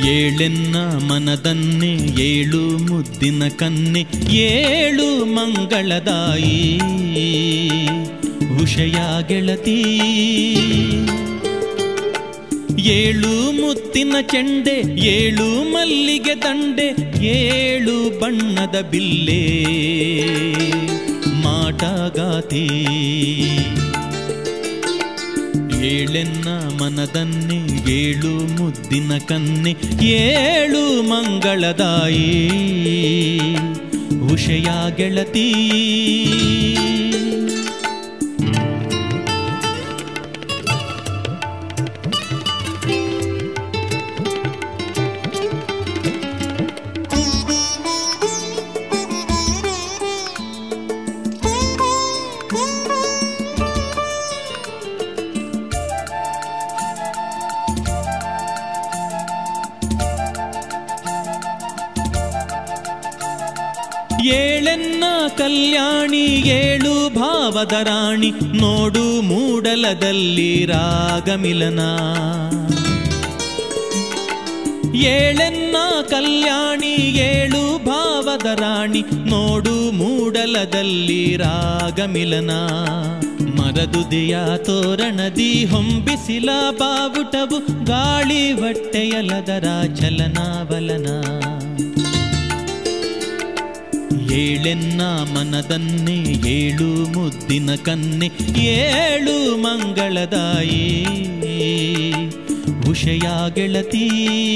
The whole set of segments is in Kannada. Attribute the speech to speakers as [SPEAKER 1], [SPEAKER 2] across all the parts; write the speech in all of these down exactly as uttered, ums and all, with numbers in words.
[SPEAKER 1] ಏಳೆನ್ನ ಮನದನ್ನೆ ಏಳು ಮುದ್ದಿನ ಕನ್ನೆ ಏಳು ಮಂಗಳದಾಯಿ ಉಷಯ ಗೆಳತಿ. ಏಳು ಮುತ್ತಿನ ಚೆಂಡೆ ಏಳು ಮಲ್ಲಿಗೆ ದಂಡೆ ಏಳು ಬಣ್ಣದ ಬಿಲ್ಲೆ ಮಾಟಗಾತಿ. ಏಳೆನ್ನ ಮನದನ್ನೆ ಏಳು ಮುದ್ದಿನ ಕನ್ನೆ ಏಳು ಮಂಗಳದಾಯಿ ಉಷಯ ಗೆಳತಿ. ಏಳೆನ್ನ ಕಲ್ಯಾಣಿ ಏಳು ಭಾವದ ರಾಣಿ ನೋಡು ಮೂಡಲದಲ್ಲಿ ರಾಗಮಿಲನ. ಏಳೆನ್ನ ಕಲ್ಯಾಣಿ ಏಳು ಭಾವದ ರಾಣಿ ನೋಡು ಮೂಡಲದಲ್ಲಿ ರಾಗಮಿಲನ. ಮರದುದೆಯ ತೋರಣದಿ ಹೊಂಬಿಸಿಲ ಬಾವುಟವು ಗಾಳಿ ಹೊಟ್ಟೆಯಲದರ ಚಲನಾವಲನ. ಏಳೆನ್ನ ಮನದನ್ನೆ ಏಳು ಮುದ್ದಿನ ಕನ್ನೆ ಏಳು ಮಂಗಳದಾಯಿ ಉಷಯ ಗೆಳತಿ.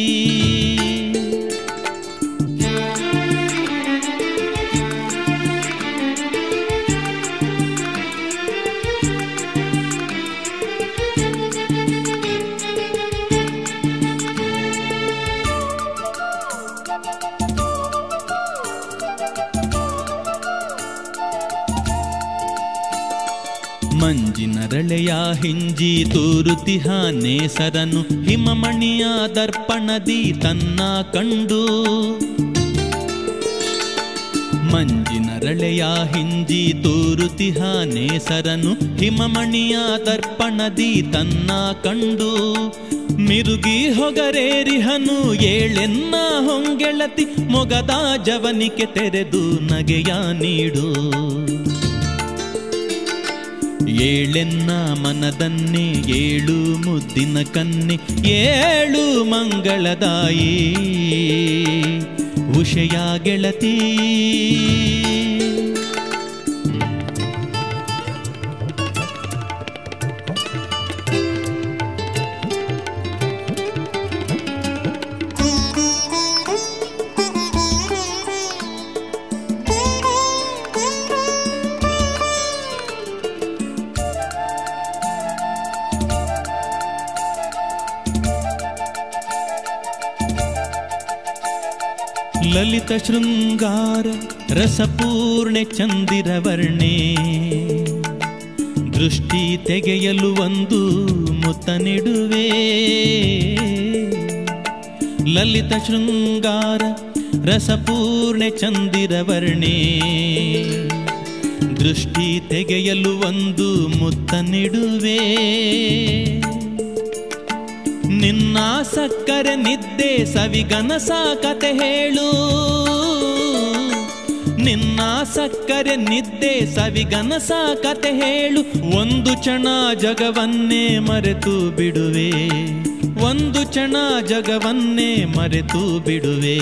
[SPEAKER 1] ಮಂಜಿನರಳೆಯ ಹಿಂಜಿ ತೂರುತಿಹ ನೇಸರನು ಹಿಮಮಣಿಯ ದರ್ಪಣದಿ ತನ್ನ ಕಂಡು. ಮಂಜಿನರಳೆಯ ಹಿಂಜಿ ತೂರುತಿಹ ನೇಸರನು ಹಿಮಮಣಿಯ ದರ್ಪಣದಿ ತನ್ನ ಕಂಡು. ಮಿರುಗಿ ಹೊಗರೇರಿಹನು ಏಳೆನ್ನ ಹೊಂಗೆಳತಿ ಮೊಗದ ಜವನಿಕೆ ತೆರೆದು ನಗೆಯ ನೀಡು. ಏಳೆನ್ನ ಮನದನ್ನೆ ಏಳು ಮುದ್ದಿನ ಕನ್ನೆ ಏಳು ಮಂಗಳದಾಯಿ ಉಷಯ ಗೆಳತಿ. ಲಲಿತ ಶೃಂಗಾರ ರಸಪೂರ್ಣೆ ಚಂದಿರವರ್ಣೆ ದೃಷ್ಟಿ ತೆಗೆಯಲು ಒಂದು ಮುತ್ತ ನೆಡುವೆ. ಲಲಿತ ಶೃಂಗಾರ ರಸಪೂರ್ಣೆ ಚಂದಿರವರ್ಣೆ ದೃಷ್ಟಿ ತೆಗೆಯಲು ಒಂದು ಮುತ್ತ ನೆಡುವೆ. ನಿನ್ನ ಸಕ್ಕರೆ ನಿದ್ದೆ ಸವಿಗನಸ ಕತೆ ಹೇಳು. ನಿನ್ನ ಸಕ್ಕರೆ ನಿದ್ದೆ ಸವಿಗನಸ ಕತೆ ಹೇಳು. ಒಂದು ಕ್ಷಣ ಜಗವನ್ನೇ ಮರೆತು ಬಿಡುವೆ. ಒಂದು ಕ್ಷಣ ಜಗವನ್ನೇ ಮರೆತು ಬಿಡುವೆ.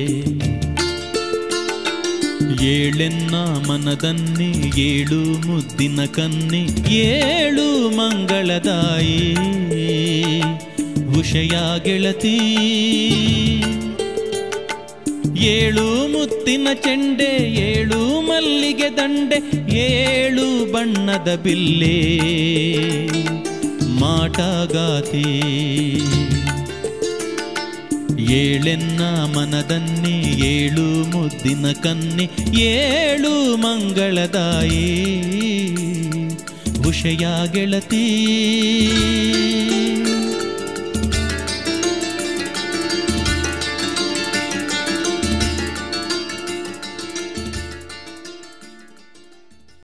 [SPEAKER 1] ಏಳೆನ್ನ ಮನದನ್ನೆ ಏಳು ಮುದ್ದಿನ ಕನ್ನೆ ಏಳು ಮಂಗಳದಾಯಿ ಉಷಯ ಗೆಳತಿ. ಏಳು ಮುತ್ತಿನ ಚೆಂಡೆ ಏಳು ಮಲ್ಲಿಗೆ ದಂಡೆ ಏಳು ಬಣ್ಣದ ಬಿಲ್ಲೆ ಮಾಟಗಾತಿ. ಏಳೆನ್ನ ಮನದನ್ನೆ ಏಳು ಮುದ್ದಿನ ಕನ್ನೆ ಏಳು ಮಂಗಳದಾಯಿ ಉಷಯ ಗೆಳತಿ.